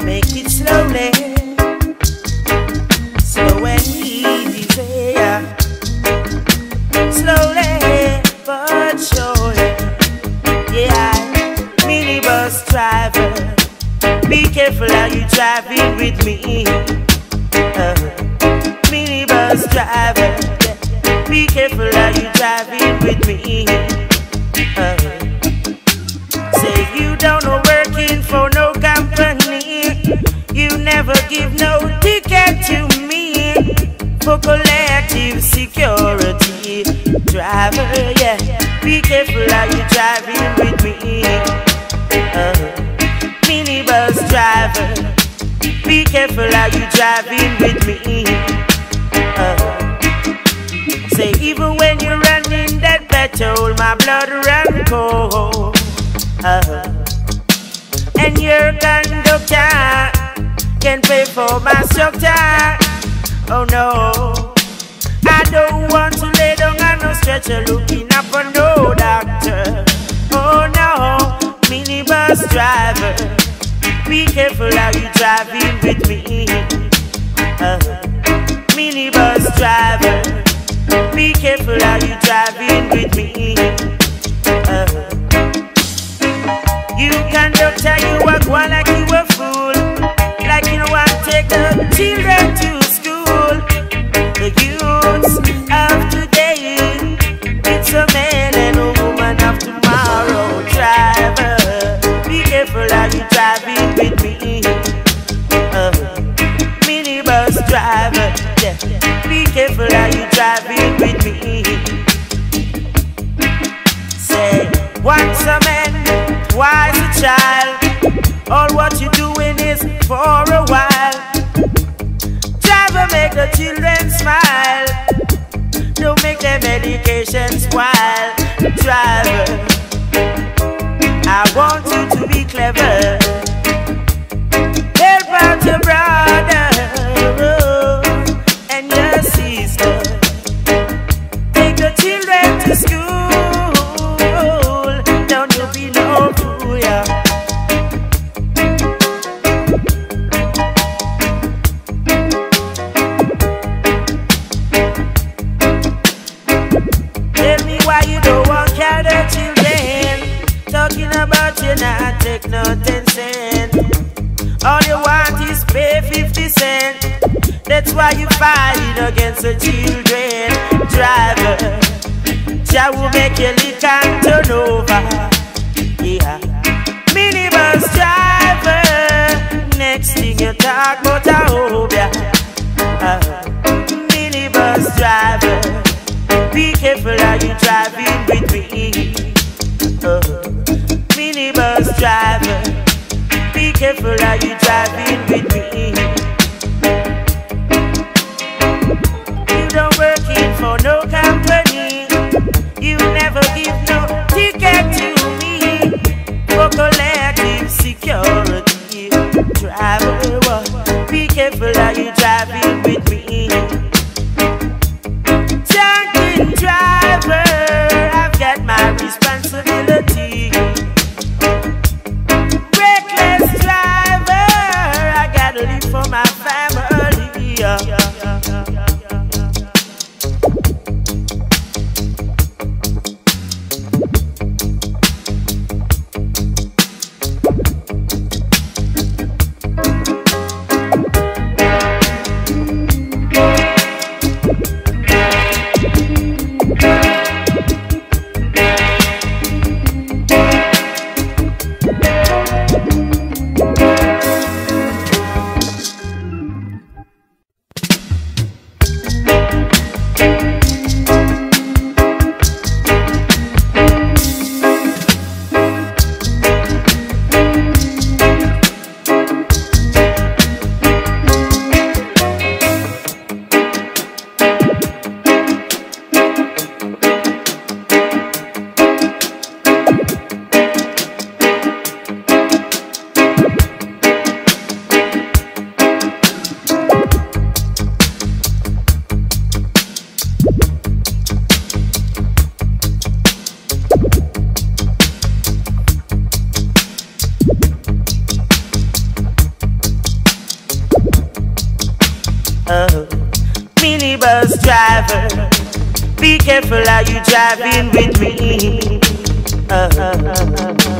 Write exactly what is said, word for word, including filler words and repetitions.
Make it slowly, slow and easy, yeah. Slowly but surely, yeah. Minibus driver, be careful how you driving with me. Uh, minibus driver, yeah. Be careful how you driving with me. Uh, say you don't know working for no company. You never give no ticket to me for collective security. Driver, yeah, be careful how you driving with me. Uh, minibus driver, be careful how you driving with me. Uh, say even when you're running that petrol, my blood run cold. Uh, and your conductor can pay for my structure. Oh no, I don't want to lay down on no stretcher looking up for no doctor. Oh no, minibus driver, be careful how you driving with me. Uh, minibus driver, be careful how you driving with me. Uh, you conductor, you walk one like you a fool, like you don't want to take the children to school. The youths of today, it's a man and a woman of tomorrow. Driver, be careful how you driving with me. Uh, minibus driver, yeah, be careful how you driving with me. Say, once a man, twice a child. All what you doing is for a while. Driver, make the children smile. Don't make their medication spoil. Driver, I want you to be clever. Help out your brother and your sister. Take the children to school. Don't you be no fool, yeah. Tell me why you don't want to carry the children. Talking about you not take no ten cent. All you want is pay fifty cent. That's why you fighting against the children. Driver, Jah will make your lick and turn over. Yeah. Minibus driver, next thing you talk about a hobia. Uh, minibus driver, be careful how you driving with me. Uh, minibus driver, be careful how you driving with me. You don't work in for no company. You never give no ticket to me for collective security. Driver, what? Be careful how you driving with me. Junkin' driver, I've got my responsibility. Reckless driver, I gotta live for my family. Yeah, yeah, yeah, yeah, yeah. careful how you driving with me. Uh, uh, uh, uh, uh.